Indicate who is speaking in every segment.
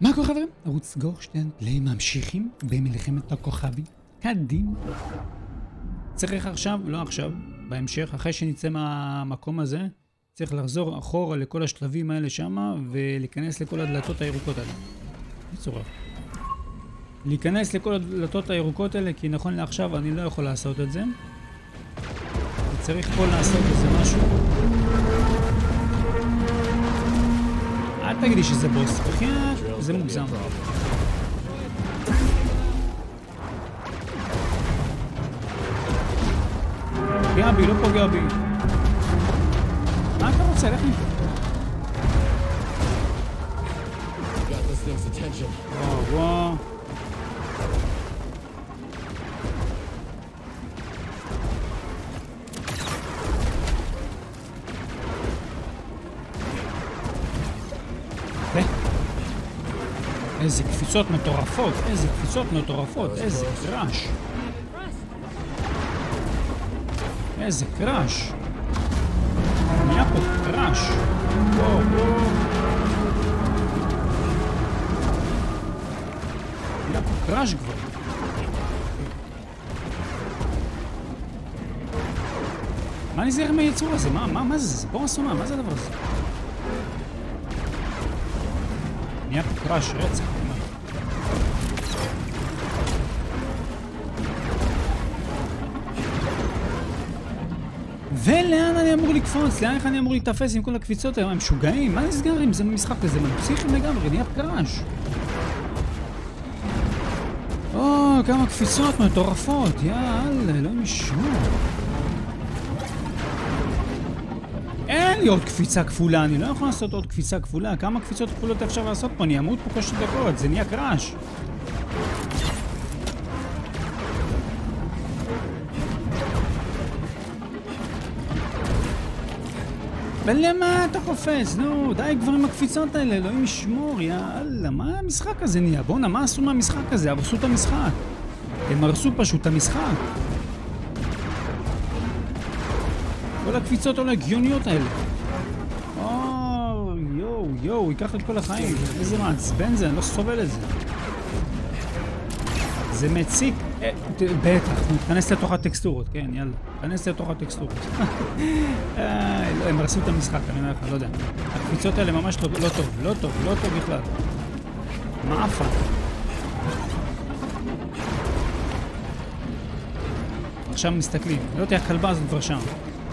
Speaker 1: מה קורה חברים? ערוץ גורשטיין פליי ממשיכים במלחמת הכוכבים. קדימה. צריך עכשיו, לא עכשיו, בהמשך, אחרי שנצא מהמקום הזה, צריך לחזור אחורה לכל השלבים האלה שמה ולהיכנס לכל הדלתות הירוקות האלה. מצורף. להיכנס לכל הדלתות הירוקות האלה, כי נכון לעכשיו אני לא יכול לעשות את זה. צריך פה לעשות איזה משהו. אל תגידי שזה בוס, בחייאת, זה מוגזם. פוגע בי, לא פוגע בי. מה אתה רוצה? לך מפה. וואו וואו. איזה קפיצות מטורפות, איזה קפיצות מטורפות, איזה קראש. איזה קראש. נהיה פה קראש. וואו וואו. נהיה פה קראש כבר. מה נזהר מהיצור הזה? מה זה? זה בור אסונה, מה זה הדבר הזה? נהיה פה קראש רצח. ולאן אני אמור לקפוץ? לאן אני אמור להתאפס עם כל הקפיצות האלה? הם משוגעים? מה נסגר עם זה במשחק הזה? מה פסיכים לגמרי? נהיה קראש. כמה קפיצות מטורפות. יאללה, לא משמע. אין לי עוד קפיצה כפולה, אני לא יכול לעשות עוד קפיצה כפולה. כמה קפיצות כפולות אפשר לעשות פה? אני אמות פה כל 2 דקות, זה נהיה קראש. ולמה אתה קופץ? נו, די כבר עם הקפיצות האלה, אלוהים ישמור, יאללה, מה המשחק הזה נהיה? בוא'נה, מה עשו מהמשחק הזה? הרסו את המשחק. הם הרסו פשוט את המשחק. כל הקפיצות האלה הגיוניות האלה. יואו, ייקח את כל החיים. איזה מעצבן זה, אני לא סובל את זה. זה מציק. בטח, נתכנס לתוך הטקסטורות, כן, יאללה. נתכנס לתוך הטקסטורות. הם הרסו את המשחק, אני אומר לך, לא יודע. הקפיצות האלה ממש לא טוב בכלל. מעפה. עכשיו מסתכלים, לא תהיה הכלבה הזאת כבר שם.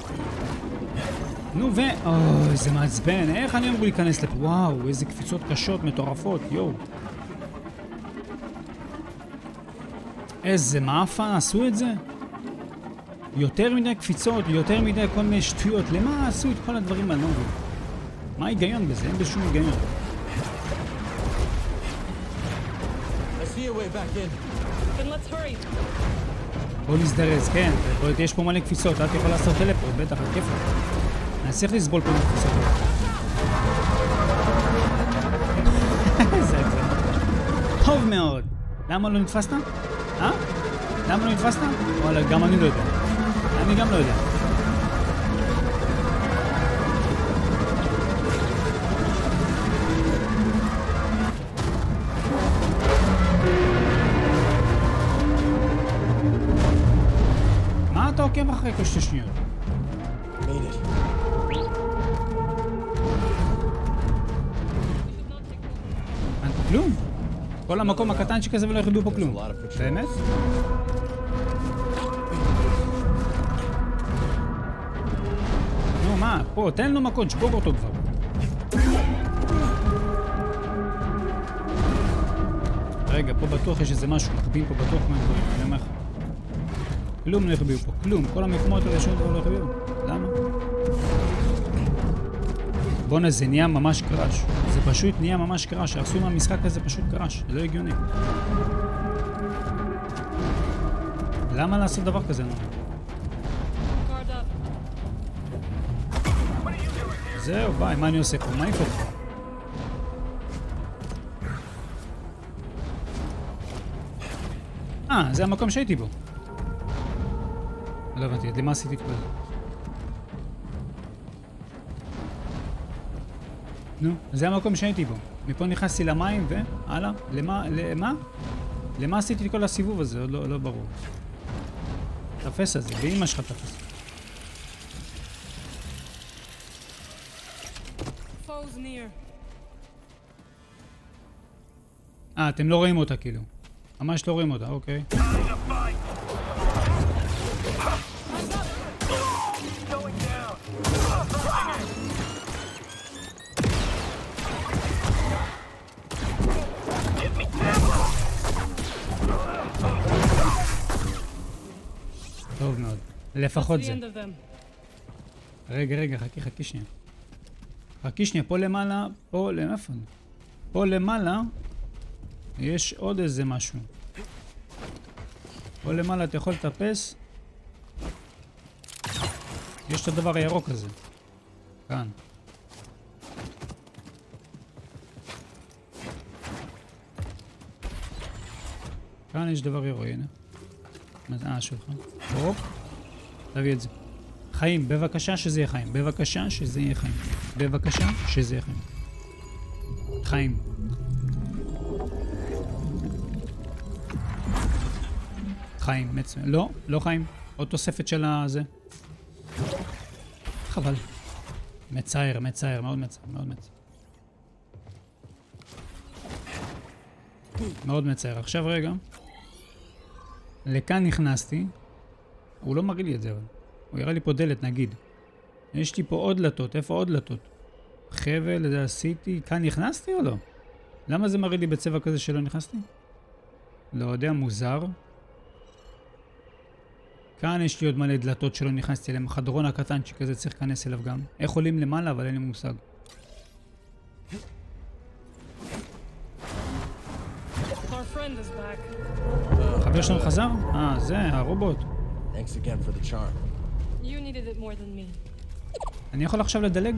Speaker 1: נו איזה מעצבן, איך אני אמור להיכנס לפה? וואו, איזה קפיצות קשות, מטורפות, יואו. איזה מאפה עשו את זה? יותר מדי קפיצות, יותר מדי כל מיני שטויות. למה עשו את כל הדברים האלה? מה ההיגיון בזה? אין בשום היגיון. בוא נזדרז, כן. יש פה מלא קפיצות, את יכולה לעשות טלפורט, בטח, כיף לך. אני צריך לסבול פה קפיצות. זה טוב מאוד. למה לא נתפסת? למה לא נתפסת? וואלה, גם אני לא יודע. אני גם לא יודע. מה אתה עוקב אחרי כל 2 שניות? אין פה כלום? כל המקום הקטנצ'יק הזה ולא יחדו פה כלום. באמת? נו מה, פה, תן לו מכות, שבור אותו כבר. רגע, פה בטוח יש איזה משהו, מחביאים פה בטוח מהדברים, אני אומר לך. כלום לא יחביאו פה, כלום. כל המקומות האלה שום דבר לא יחביאו. למה? בוא'נה, זה נהיה ממש קראש. זה פשוט נהיה ממש קראש. הרסו מהמשחק הזה פשוט קראש. זה לא הגיוני. למה לעשות דבר כזה? זהו, ביי, מה אני עושה פה? מה איפה פה? זה המקום שהייתי בו. לא הבנתי, למה עשיתי את כל זה? נו, זה המקום שהייתי בו. מפה נכנסתי למים והלאה. למה עשיתי את כל הסיבוב הזה? עוד לא ברור. תפס את זה, ואמא שלך תפס. אתם לא רואים אותה כאילו. ממש לא רואים אותה, אוקיי. טוב מאוד. לפחות זה. רגע, חכי שנייה. חכי שנייה, פה למעלה, פה למעלה יש עוד איזה משהו. פה למעלה אתה יכול לטפס. יש את הדבר הירוק הזה. כאן. כאן יש דבר ירוק, הנה. שולחן. הופ. תביא את זה. חיים, בבקשה שזה יהיה חיים. בבקשה שזה יהיה חיים. בבקשה שזה יהיה חיים. חיים. חיים, מצוין. לא חיים. עוד תוספת של הזה. חבל. מצער, מאוד מצער, מאוד מצער. עכשיו רגע. לכאן נכנסתי. הוא לא מראה לי את זה, אבל. הוא יראה לי פה דלת, נגיד. יש לי פה עוד דלתות. איפה עוד דלתות? חבל, זה עשיתי. כאן נכנסתי או לא? למה זה מראה לי בצבע כזה שלא נכנסתי? לא יודע, מוזר. כאן יש לי עוד מלא דלתות שלא נכנסתי אליהם. החדרון הקטנצ'י כזה צריך להיכנס אליו גם. איך עולים למעלה, אבל אין לי מושג. חבר שלנו חזר? זה, הרובוט. אני יכול עכשיו לדלג?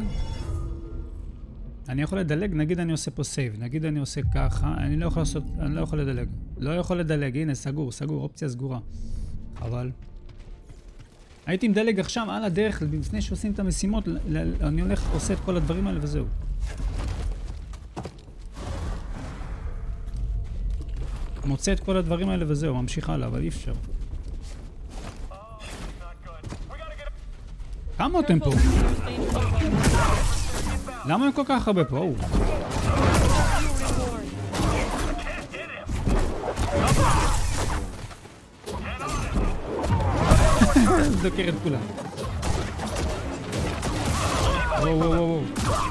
Speaker 1: נגיד אני עושה פה סייב, נגיד אני עושה ככה, אני לא יכול לדלג. הנה, סגור, אופציה סגורה. אבל הייתי מדלג עכשיו על הדרך, לפני שעושים את המשימות, אני עושה את כל הדברים האלה וזהו. מוצא את כל הדברים האלה וזהו, ממשיך הלאה, אבל אי אפשר. כמה אתם פה? למה הם כל כך הרבה פה? דוקר את כולם. וואו.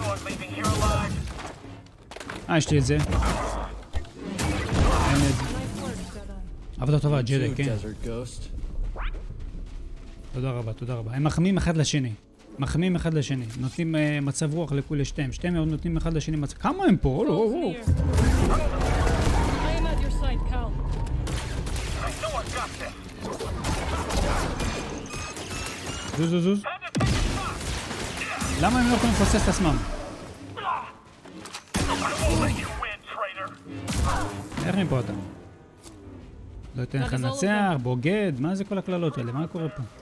Speaker 1: יש לי את זה. עבודה טובה, ג'די, כן. תודה רבה. הם מחמים אחד לשני. נותנים מצב רוח לכולי שתיהם. שתיהם נותנים אחד לשני מצב... כמה הם פה? זוז. למה הם לא יכולים לפוצץ את עצמם? איך מפה אתה? לא אתן לך לנצח, בוגד, מה זה כל הכללות האלה? מה קורה פה?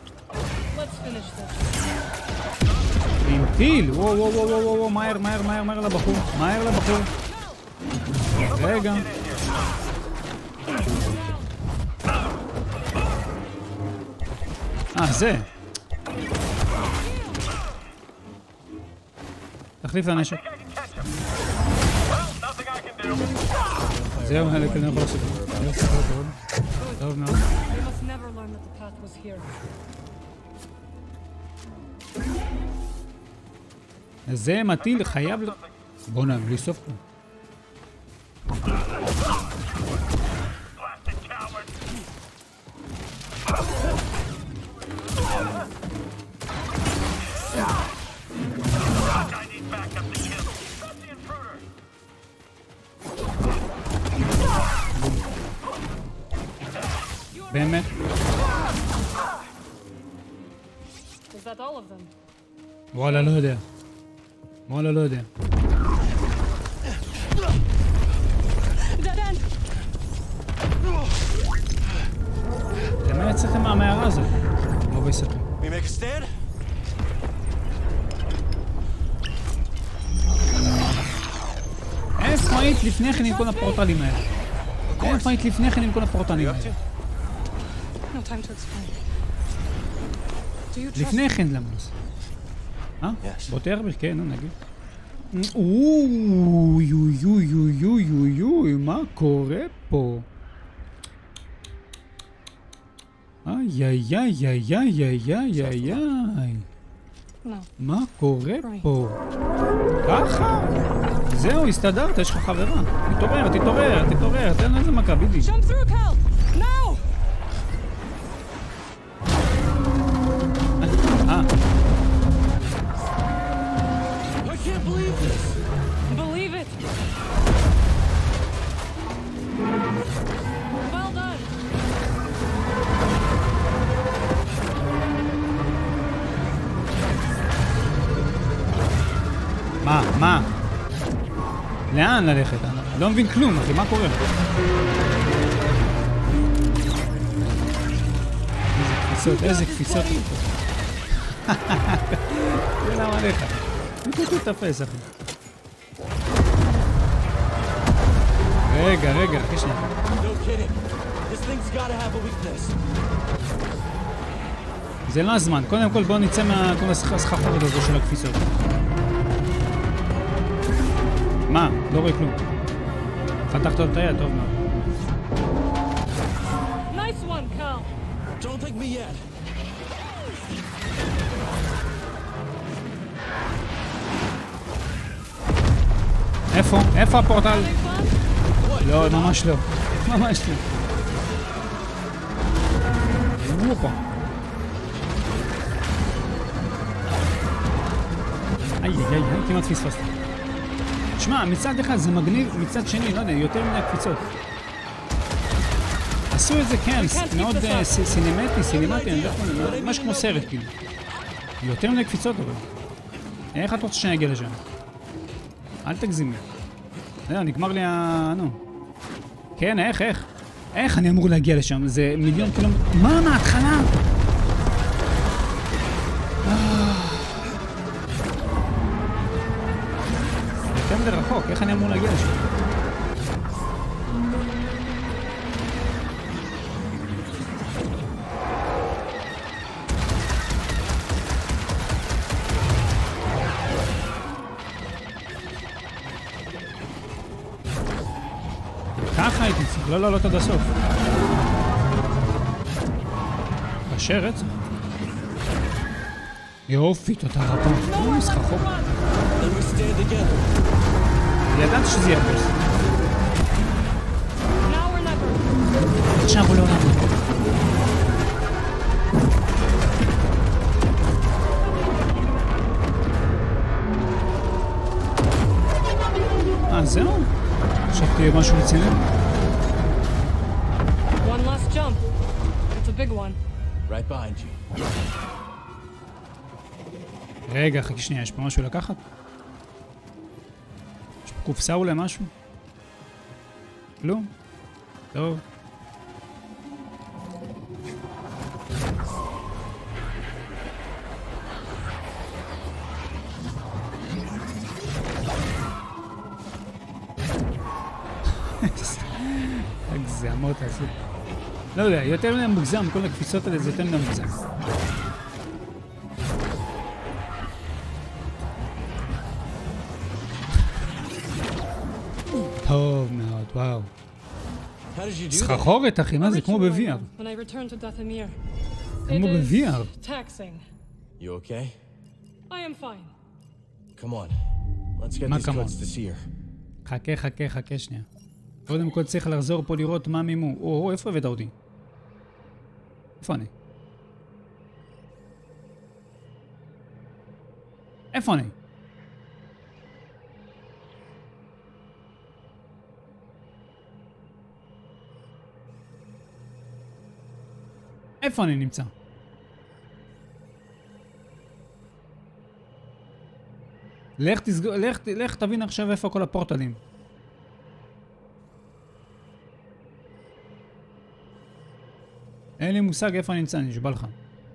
Speaker 1: עם טיל! וואו, מהר לבחור. רגע. זה. תחליף לנשק. זהו, אני יכול לעשות. טוב מאוד. זה מטיל חייב לו... בוא נעם, בלי סוף פה. באמת? וואלה, לא יודע. למה יצאתם מהמערה הזאת? לא ביסתם. איפה היית לפני כן עם כל הפורטלים האלה? איפה היית לפני כן עם כל הפורטלים האלה? לפני כן למוס. בוא תרביך, כן, נו נגיד. אוי, אוי, אוי, אוי, אוי, אוי, אוי, מה קורה פה? איי, איי, איי, איי, איי, איי, איי, איי. מה קורה פה? ככה? זהו, הסתדרת, יש לך חברה. תתעורר, תתעורר, תתעורר, תן איזה מכה, ביבי. מה? לאן ללכת? אני לא מבין כלום, אחי, מה קורה? איזה קפיצות. זה למה עליך? תתפס, אחי. רגע, אחי שנייה. זה לא הזמן. קודם כל בואו נצא מהכל הסחרחורת הזו של הקפיצות. מה? לא רואה כלום. חתכת את היד, טוב מאוד. איפה? איפה הפורטל? לא, ממש לא. ממש לא. וואפה. איי, כמעט פספסתי. תשמע, מצד אחד זה מגניב, מצד שני, לא יודע, יותר מדי קפיצות. עשו את זה, כן, מאוד סינמטי, אני לא יודע, ממש כמו סרט, כאילו. יותר מדי קפיצות, אבל. איך את רוצה שאני אגיע לשם? אל תגזימי. זהו, נגמר לי נו. כן, איך? איך אני אמור להגיע לשם? זה מיליון קילומטר... מה, מההתחלה? יותר מדי רחוק, איך אני אמור להגיע לשם? ככה הייתי צריך, לא לעלות עד הסוף. קשה רצח. יופי, תודה רבה. לא סחרחור. ידעתי שזה יהיה פוס. עכשיו הוא לא נעבור. זהו? עכשיו תהיה משהו רציני.
Speaker 2: One last jump. It's a big one.
Speaker 3: Right behind you.
Speaker 1: רגע, חכי שנייה, יש פה משהו לקחת? יש פה קופסה אולי משהו? כלום? טוב. הגזמות עשו. לא יודע, יותר מדי מוגזם, כל הקפיצות האלה זה יותר מדי מוגזם. טוב מאוד, וואו. סחרחורת, אחי, מה זה? כמו ב-VR. כמו ב-VR.
Speaker 3: You okay?
Speaker 2: I am fine.
Speaker 3: Come on. Let's get these codes to see her.
Speaker 1: חכה שנייה. קודם כל צריך לחזור פה לראות מה מימו. או, איפה הבאת אותי? איפה אני? איפה אני? איפה אני נמצא? לך תבין עכשיו איפה כל הפורטלים. אין לי מושג איפה אני נמצא, אני נשבע לך.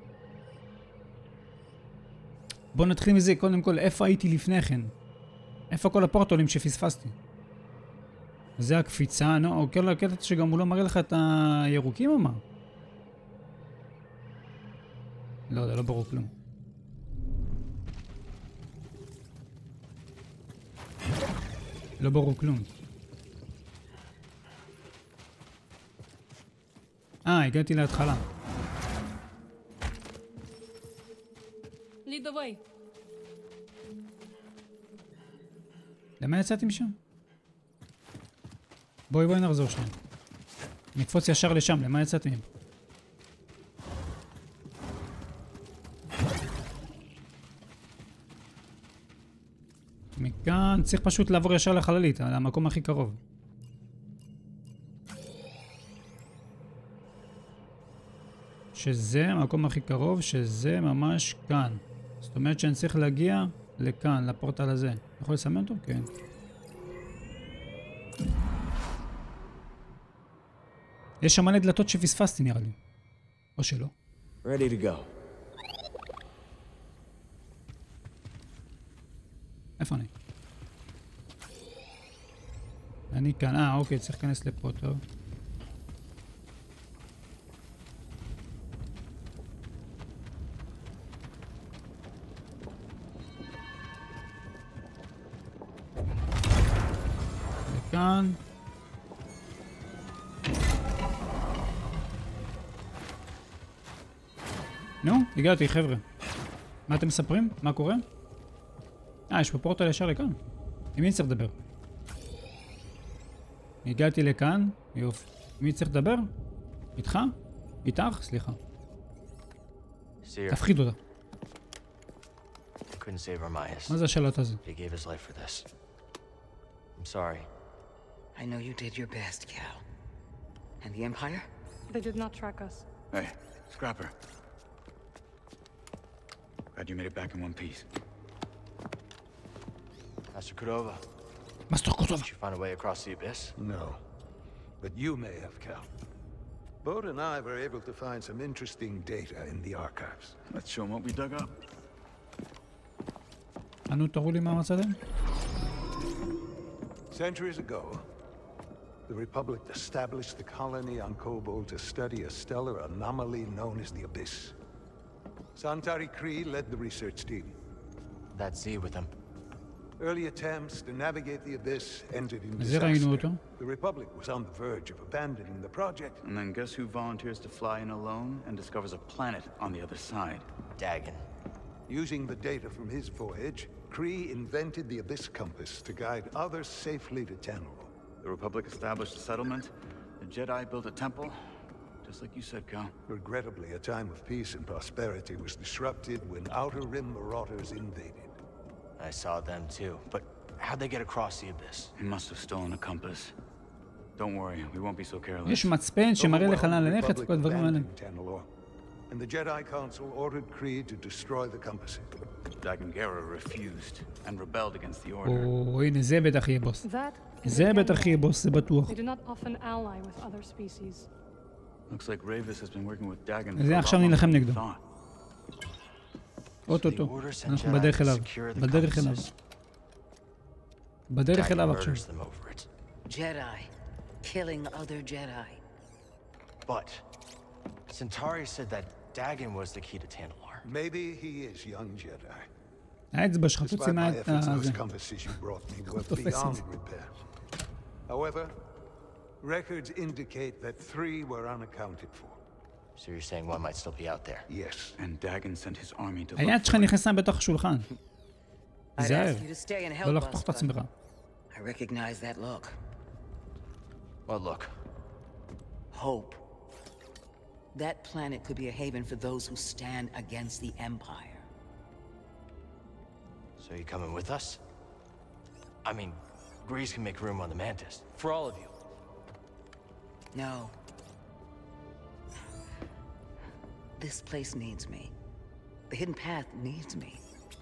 Speaker 1: בוא נתחיל מזה, קודם כל, איפה הייתי לפני כן? איפה כל הפורטלים שפספסתי? זה הקפיצה, נו, או כל הקטע שגם הוא לא מראה לך את הירוקים או מה? לא, זה לא ברור כלום. לא ברור כלום. הגעתי להתחלה.
Speaker 2: Lead the way.
Speaker 1: למה יצאתי משם? בואי נחזור שם. נקפוץ ישר לשם, למה יצאתי? מכאן צריך פשוט לעבור ישר לחללית, למקום הכי קרוב. שזה המקום הכי קרוב, שזה ממש כאן. זאת אומרת שאני צריך להגיע לכאן, לפורטל הזה. יכול לסמן אותו? כן. יש שם מלא דלתות שפספסתי נראה לי. או שלא.
Speaker 3: Ready to go.
Speaker 1: איפה אני? אני כאן, אוקיי, צריך להיכנס לפה, טוב. לכאן. נו, הגעתי חבר'ה. מה אתם מספרים? מה קורה? יש פה פורטל ישר לכאן. עם מי צריך לדבר? הגעתי לכאן, יופי. עם מי צריך לדבר? איתך? איתך? סליחה. תפחיד אותה. מה זה השאלות הזה?
Speaker 3: I'm sorry.
Speaker 4: I know you did your best, Cal. And the Empire?
Speaker 2: They did not track us.
Speaker 5: Hey, Scrapper. Glad you made it back in one piece.
Speaker 3: Master Cordova.
Speaker 1: Master Cordova.
Speaker 3: Did you find a way across the abyss?
Speaker 6: No. But you may have, Cal. Bode and I were able to find some interesting data in the archives.
Speaker 5: Let's show them what we dug up.
Speaker 1: אנו תראו לי מה מצאתם?
Speaker 6: Centuries ago, the Republic established the colony on Kobol to study a stellar anomaly known as the Abyss. Santari Kree led the research team.
Speaker 3: That Z with him.
Speaker 6: Early attempts to navigate the Abyss ended in
Speaker 1: זה ראינו אותו.
Speaker 6: disaster. The Republic was on the verge of abandoning the project.
Speaker 5: And then guess who volunteers to fly in alone and discovers a planet on the other side?
Speaker 3: Dagon.
Speaker 6: Using the data from his voyage, Kree invented the Abyss Compass to guide others safely to Tanalorr.
Speaker 5: The Republic established a settlement. The Jedi built a temple. Just like you said, Cal.
Speaker 6: Regrettably, a time of peace and prosperity was disrupted when Outer Rim marauders invaded.
Speaker 3: I saw them too, but how'd they get across the abyss?
Speaker 5: He must have stolen a compass. Don't worry, we won't be so careless.
Speaker 1: יש מצפן שמראה לך לאן ללכת וכל הדברים האלה.
Speaker 6: And the Jedi Council ordered Kree to destroy the compasses.
Speaker 5: Dagon Gera refused and rebelled against the order.
Speaker 1: הנה זה בטח יהיה בוס.
Speaker 2: That
Speaker 1: זה בטח יהיה בוס, זה בטוח.
Speaker 2: they do not often ally with other species.
Speaker 5: Looks like Ravis has been working with Dagon
Speaker 1: זה עכשיו נלחם נגדו.
Speaker 5: thought.
Speaker 1: אוטוטו, אנחנו בדרך אליו. בדרך אליו. בדרך אליו עכשיו.
Speaker 4: Jedi. Killing other Jedi.
Speaker 3: But Centauri said that Dagon was the key to Tanalorr.
Speaker 6: Maybe he is young Jedi.
Speaker 1: האצבע שלך תוציא
Speaker 6: Despite
Speaker 1: מה
Speaker 6: my
Speaker 1: את
Speaker 6: efforts,
Speaker 1: זה.
Speaker 6: those compasses you brought me were beyond repair. However, records indicate that 3 were unaccounted for.
Speaker 3: So you're saying one might still be out there?
Speaker 6: Yes.
Speaker 5: And Dagon sent his army to
Speaker 1: היד
Speaker 5: look
Speaker 1: שלך
Speaker 5: for it.
Speaker 1: נכנסה בתוך השולחן.
Speaker 4: I'd
Speaker 1: תיזהר.
Speaker 4: ask you to stay and
Speaker 1: לא
Speaker 4: help
Speaker 1: לחתוך
Speaker 4: us,
Speaker 1: את עצמך.
Speaker 4: but I recognize that look.
Speaker 3: Well, look.
Speaker 4: Hope. That planet could be a haven for those who stand against the Empire.
Speaker 3: So you coming with us? I mean, Grease can make room on the Mantis. For all of you.
Speaker 4: No. This place needs me. The Hidden Path needs me.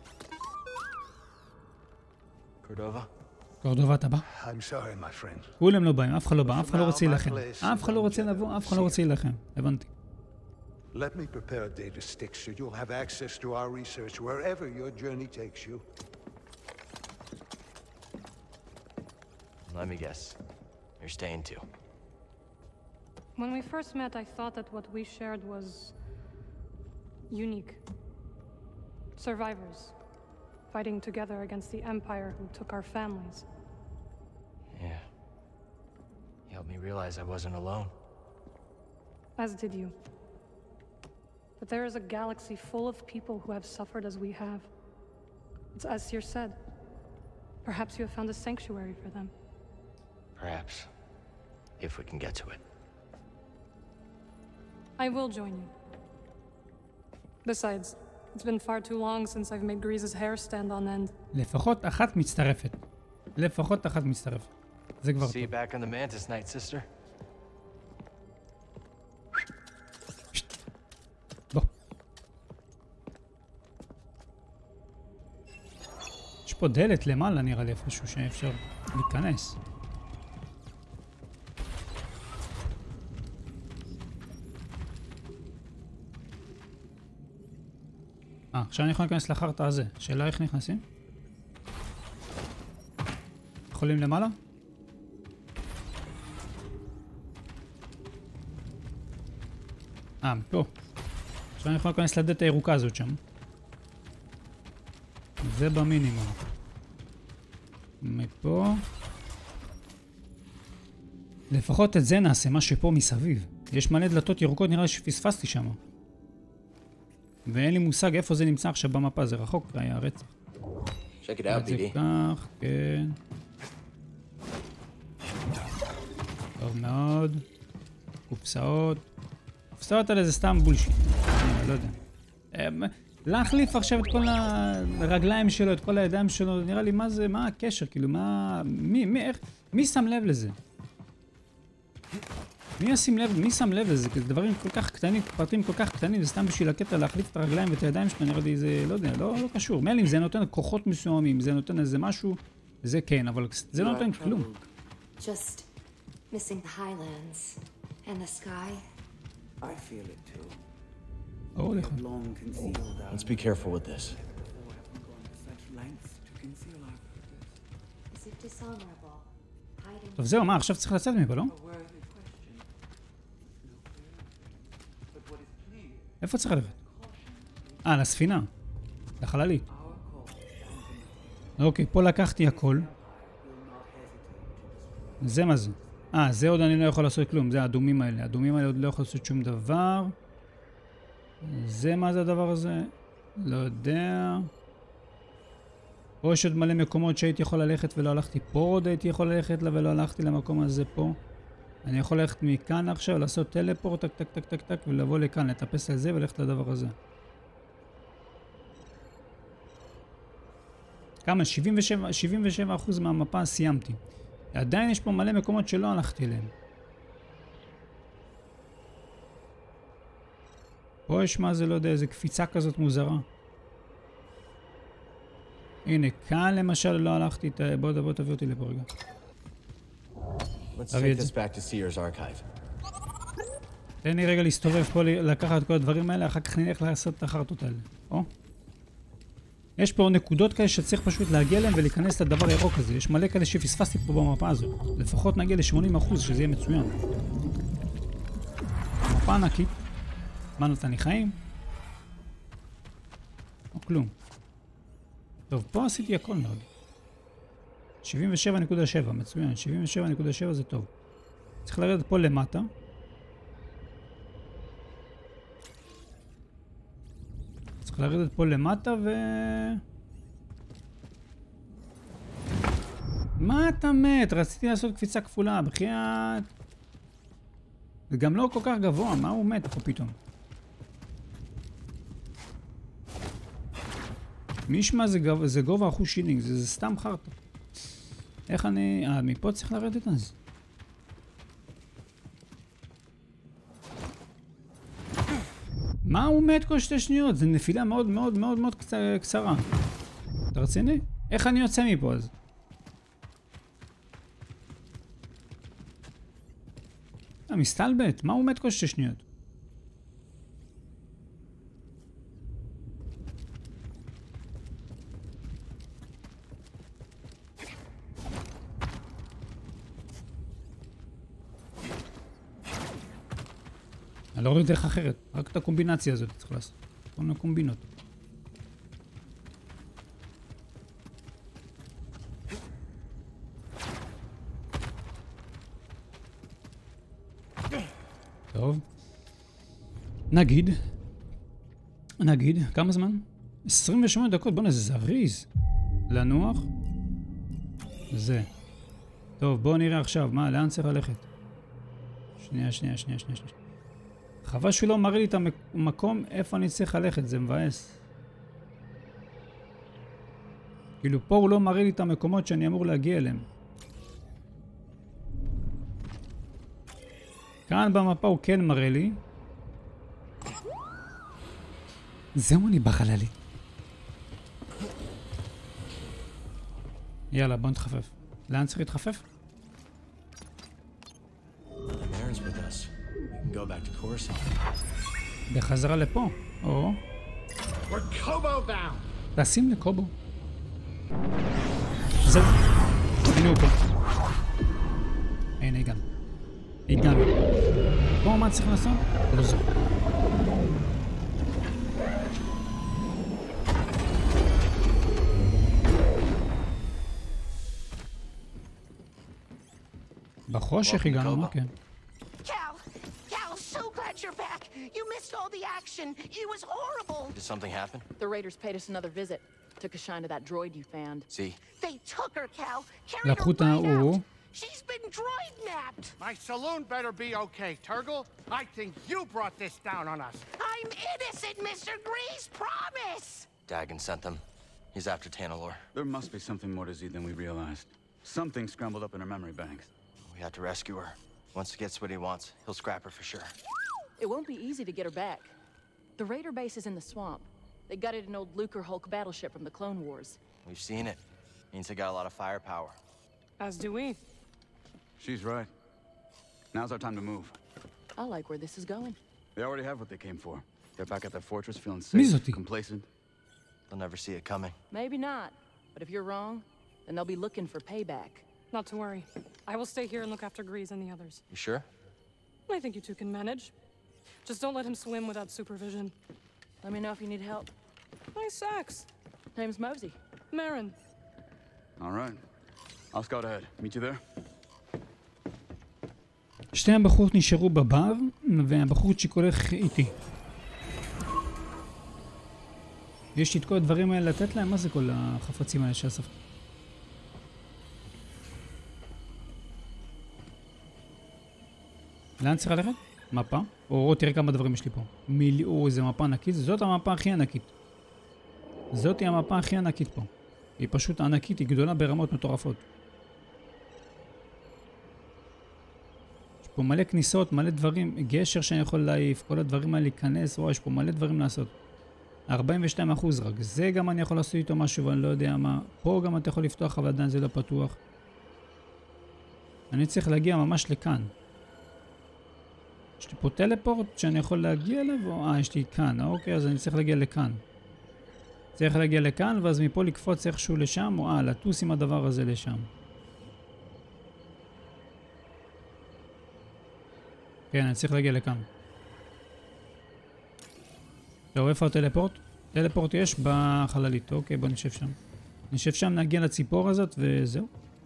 Speaker 3: Cordova?
Speaker 1: קורדובה אתה בא?
Speaker 6: I'm sorry, my friend.
Speaker 1: כולם לא באים, אף אחד לא בא, אף אחד לא רוצה להילחם. אף אחד לא רוצה לבוא, אף אחד לא רוצה להילחם. הבנתי.
Speaker 6: Let me prepare a data stick so you'll have access to our research wherever your journey takes you.
Speaker 3: Let me guess. you're staying too.
Speaker 2: When we first met, I thought that what we shared was unique. Survivors, fighting together against the Empire who took our families.
Speaker 3: Yeah. You helped me realize I wasn't alone.
Speaker 2: As did you. But there is a galaxy full of people who have suffered as we have. It's as Seer said. Perhaps you have found a sanctuary for them.
Speaker 3: Perhaps. If we can get to it.
Speaker 2: I will join you. Besides, it's been far too long since I've made Grease's hair stand on end.
Speaker 1: לפחות אחת מצטרפת. לפחות אחת מצטרפת. זה כבר
Speaker 3: See you
Speaker 1: טוב.
Speaker 3: back on the Mantis night, sister.
Speaker 1: בוא. יש פה דלת למעלה נראה לי איפשהו שאפשר להיכנס. עכשיו אני יכול להיכנס לחרטא הזה. שאלה איך נכנסים? יכולים למעלה? פה. עכשיו אני יכול להיכנס לדלת הירוקה הזאת שם. זה במינימום. מפה. לפחות את זה נעשה, מה שפה מסביב. יש מלא דלתות ירוקות, נראה לי שפספסתי שם. ואין לי מושג איפה זה נמצא עכשיו במפה, זה רחוק, היה רצח.
Speaker 3: Check it out,
Speaker 1: זה
Speaker 3: BD.
Speaker 1: כך, כן. טוב מאוד. קופסאות. קופסאות האלה זה סתם בולשיט. אני לא יודע. להחליף עכשיו את כל הרגליים שלו, את כל הידיים שלו, נראה לי מה זה, מה הקשר, כאילו, מה... מי שם לב לזה? מי שם לב לזה? דברים כל כך קטנים, פרטים כל כך קטנים, זה סתם בשביל הקטע להחליף את הרגליים ואת הידיים שלו, נראה לי זה, לא יודע, לא קשור. מילא אם זה נותן כוחות מסוימים, זה נותן איזה משהו, זה כן, אבל זה לא נותן כלום.
Speaker 7: Just missing the highlands and the sky.
Speaker 8: I feel it too.
Speaker 1: או,
Speaker 8: We
Speaker 1: לכם.
Speaker 8: have long concealed our
Speaker 3: Let's be careful with this.
Speaker 8: Therefore have we gone to such lengths to conceal our purpose.
Speaker 7: Is it dishonorable? Hiding
Speaker 1: טוב, זהו, מה, עכשיו צריך לצאת מפה, לא?
Speaker 8: A worthy question. No clearer. But what is clear,
Speaker 1: איפה צריך ללכת? לספינה. לחללית.
Speaker 8: our call
Speaker 1: אוקיי, פה לקחתי הכל.
Speaker 8: will not hesitate to destroy.
Speaker 1: זה מה זה? זה עוד אני לא יכול לעשות כלום, זה האדומים האלה. האדומים האלה עוד לא יכול לעשות שום דבר. זה מה זה הדבר הזה? לא יודע. פה יש עוד מלא מקומות שהייתי יכול ללכת ולא הלכתי. פה עוד הייתי יכול ללכת ולא הלכתי למקום הזה פה. אני יכול ללכת מכאן עכשיו, לעשות טלפורט, טק טק טק טק טק, ולבוא לכאן, לטפס על זה וללכת לדבר הזה. כמה? 77% מהמפה סיימתי. עדיין יש פה מלא מקומות שלא הלכתי אליהם. פה יש מה זה, לא יודע, איזה קפיצה כזאת מוזרה. הנה, כאן למשל לא הלכתי, בוא תביא אותי לפה רגע.
Speaker 3: Let's
Speaker 1: David.
Speaker 3: take this back to Seer's archive.
Speaker 1: תן לי רגע להסתובב פה, לקחת את כל הדברים האלה, אחר כך נלך לעשות את החרטות האלה. יש פה נקודות כאלה שצריך פשוט להגיע אליהם ולהיכנס לדבר הירוק הזה. יש מלא כאלה שפספסתי פה במפה הזאת. לפחות נגיע ל-80% שזה יהיה מצוין. מפה ענקית. מה נותן לי חיים? או כלום. טוב, פה עשיתי הכל מאוד. 77.7, מצוין. 77.7 זה טוב. צריך לרדת פה למטה. צריך לרדת פה למטה ו... מה אתה מת? רציתי לעשות קפיצה כפולה, בחייאת. זה גם לא כל כך גבוה, מה הוא מת פה פתאום? מי ישמע זה גובה אחוז שילינג, זה סתם חרטה. איך אני... מפה צריך לרדת אז. מה הוא מת כל 2 שניות? זה נפילה מאוד מאוד מאוד מאוד קצרה. אתה רציני? איך אני יוצא מפה אז? מסתלבט, מה הוא מת כל 2 שניות? אני לא רואה דרך אחרת, רק את הקומבינציה הזאת צריך לעשות. כל מיני קומבינות. טוב. נגיד, כמה זמן? 28 דקות, בוא'נה, זה זריז. לנוח. זה. טוב, בואו נראה עכשיו, מה, לאן צריך ללכת? שנייה. חבל שהוא לא מראה לי את המקום איפה אני צריך ללכת, זה מבאס. כאילו פה הוא לא מראה לי את המקומות שאני אמור להגיע אליהם. כאן במפה הוא כן מראה לי. זהו אני בחללי. יאללה, בוא נתחפף. לאן צריך להתחפף? בחזרה לפה. או. תשים לקובו. זהו. הנה הוא פה. הנה הגענו. פה מה צריך לעשות? לא זו. בחושך הגענו, מה כן?
Speaker 9: Cal, so glad you're back. You missed all the action. It was horrible.
Speaker 3: Did something happen?
Speaker 10: The raiders paid us another visit. Took a shine to that droid you found.
Speaker 3: See?
Speaker 9: They took her, Cal. Carried her right out. She's been droid napped.
Speaker 11: My saloon better be okay, Turgle. I think you brought this down on us.
Speaker 9: I'm innocent, Mr. Grease. Promise.
Speaker 3: Dagon sent them. He's after Tanalor.
Speaker 5: There must be something more to Z than we realized. Something scrambled up in her memory banks.
Speaker 3: We have to rescue her. Once he gets what he wants, he'll scrap her for sure.
Speaker 10: It won't be easy to get her back. The raider base is in the swamp. They gutted an old Lucre Hulk battleship from the Clone Wars.
Speaker 3: We've seen it. Means they got a lot of firepower.
Speaker 2: As do we.
Speaker 5: She's right. Now's our time to move.
Speaker 10: I like where this is going.
Speaker 5: They already have what they came for. They're back at their fortress feeling safe, complacent.
Speaker 3: They'll never see it coming.
Speaker 10: Maybe not. But if you're wrong, then they'll be looking for payback.
Speaker 2: Not to worry. I will stay here and look after Grease and the others.
Speaker 3: You sure?
Speaker 2: I think you two can manage. Just don't let him swim without supervision.
Speaker 10: Let me know if you need help.
Speaker 2: Nice axe.
Speaker 10: Name's Mosey.
Speaker 2: Marin.
Speaker 5: All right. I'll scout ahead. Meet you there.
Speaker 1: שתי הבחורות נשארו בבר, והבחורת שכולך איתי. יש לי את כל הדברים האלה לתת להם? מה זה כל החפצים האלה שאסף? לאן צריך ללכת? מפה. או תראה כמה דברים יש לי פה. איזה מפה ענקית. זאת המפה הכי ענקית. זאת היא המפה הכי ענקית פה. היא פשוט ענקית, היא גדולה ברמות מטורפות. יש פה מלא כניסות, מלא דברים, גשר שאני יכול להעיף, כל הדברים האלה להיכנס, יש פה מלא דברים לעשות. 42% רק. זה גם אני יכול לעשות איתו משהו ואני לא יודע מה. פה גם אתה יכול לפתוח אבל עדיין זה לא פתוח. אני צריך להגיע ממש לכאן. יש לי פה טלפורט שאני יכול להגיע אליו, או... יש לי כאן, אוקיי, אז אני צריך להגיע לכאן. צריך להגיע לכאן, ואז מפה לקפוץ איכשהו לשם, או לטוס עם הדבר הזה לשם. כן, אני צריך להגיע לכאן. טוב, איפה הטלפורט? טלפורט יש בחללית, אוקיי, בוא נשב שם. נשב שם, נגיע לציפור הזאת, וזהו.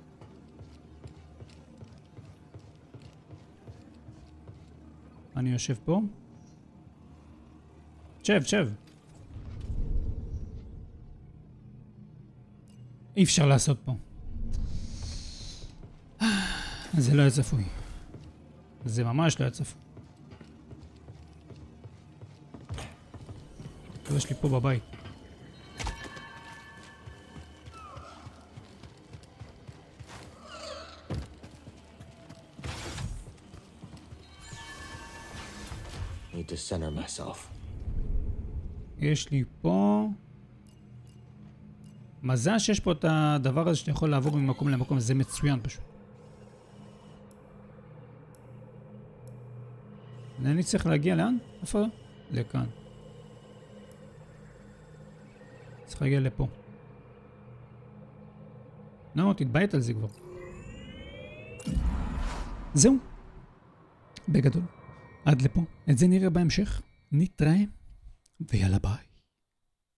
Speaker 1: אני יושב פה. שב. אי אפשר לעשות פה. זה לא היה צפוי. זה ממש לא היה צפוי. יש לי פה בבית.
Speaker 3: Need to center myself.
Speaker 1: יש לי פה... מזל שיש פה את הדבר הזה שאתה יכול לעבור ממקום למקום, זה מצוין פשוט. אני צריך להגיע לאן? איפה? לכאן. צריך להגיע לפה. לא, תתבייט על זה כבר. זהו. בגדול. עד לפה. את זה נראה בהמשך. נתראה, ויאללה ביי.